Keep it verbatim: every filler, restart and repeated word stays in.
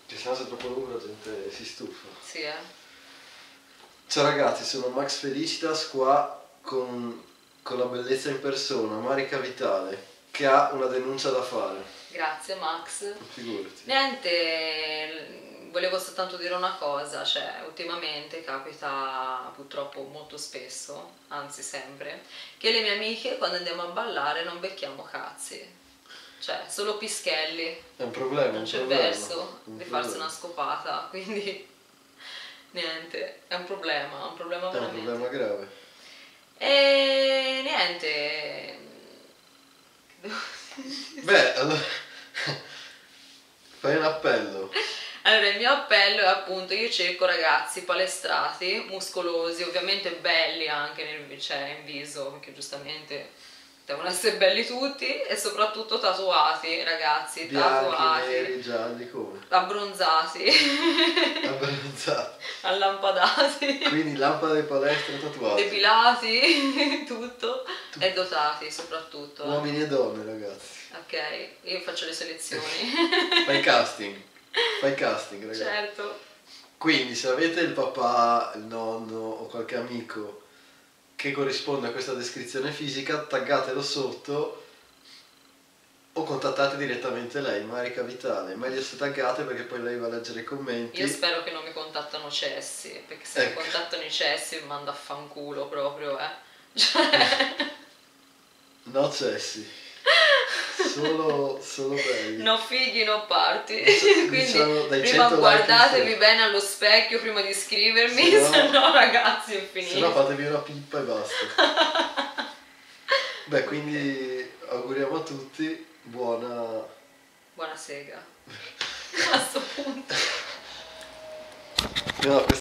Che se no se è troppo lungo la gente si stufa. Sì, eh. Ciao ragazzi, sono Max Felicitas qua con, con la bellezza in persona, Marica Vitale, che ha una denuncia da fare. Grazie Max. Figurati. Niente, volevo soltanto dire una cosa, cioè ultimamente capita purtroppo molto spesso, anzi sempre, che le mie amiche quando andiamo a ballare non becchiamo cazzi. Cioè, solo pischelli. È un problema, Non un c'è problema, verso un di problema. farsi una scopata, quindi niente, è un problema, è un problema È un veramente. problema grave. E niente. Beh, allora fai un appello. Allora, il mio appello è appunto, io cerco ragazzi palestrati, muscolosi, ovviamente belli anche nel, cioè, in viso, perché giustamente devono essere belli tutti, e soprattutto tatuati, ragazzi, Bianchi, tatuati, neri, gialli, come? abbronzati, Abbronzati. allampadati, Quindi lampada di palestra tatuati. depilati, tutto, e dotati soprattutto. Uomini e donne, ragazzi. Ok, io faccio le selezioni. Fai casting. Fai casting, ragazzi. Certo. Quindi se avete il papà, il nonno o qualche amico che corrisponde a questa descrizione fisica, taggatelo sotto o contattate direttamente lei, Marica Vitale. Meglio se taggate perché poi lei va a leggere i commenti. Io spero che non mi contattano cessi, perché se Ecco. mi contattano i cessi mi mando a fanculo proprio, eh. Cioè... No cessi. Solo, solo belli. No figli, no parti. Diciamo, Quindi dai prima cento guardatevi like bene allo specchio prima di scrivermi, Se no- se no ragazzi è finito. se no fatevi una pippa e basta. Beh, quindi auguriamo a tutti buona... Buona sega. A sto punto. No,